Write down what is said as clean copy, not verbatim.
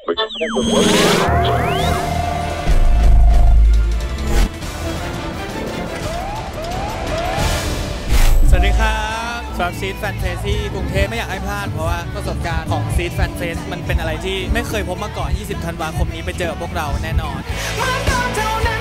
สวัสดีครับสำหรับซีดแฟนเฟสที่กรุงเทพไม่อยากให้พลาดเพราะว่าประสบการณ์ของซีดแฟนเฟสมันเป็นอะไรที่ไม่เคยพบมาก่อน20 ธันวาคมนี้ไปเจอกับพวกเราแน่นอน